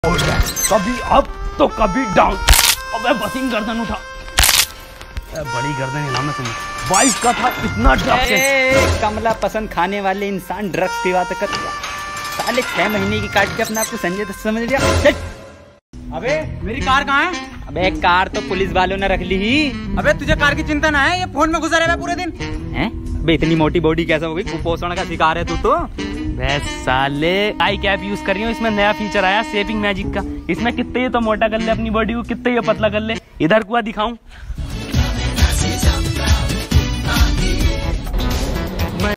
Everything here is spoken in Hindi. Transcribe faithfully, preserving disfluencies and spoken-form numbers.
कभी अप तो कभी डाउन। अबे बसिंग गर्दन उठा, बड़ी गर्दन हिलाना सुनी। बाइस का था इतना ड्रग्स। कमला पसंद खाने वाले इंसान ड्रग्स की बात कर साले छह महीने की काट के अपना आपको संजय दत्त समझ लिया। अबे मेरी कार कहाँ है? अबे कार तो पुलिस वालों ने रख ली ही। अबे तुझे कार की चिंता ना है, ये फोन में घुसा रहा है पूरे दिन। हैं? अबे इतनी मोटी बॉडी कैसे हो गई? कुपोषण का शिकार है तू तो। बस साले आई कैप यूज कर रही हूँ, इसमें नया फीचर आया शेपिंग मैजिक का। इसमें कितने ये तो मोटा कर ले अपनी बॉडी को, कितने ये पतला कर ले। इधर कुआ दिखाऊं?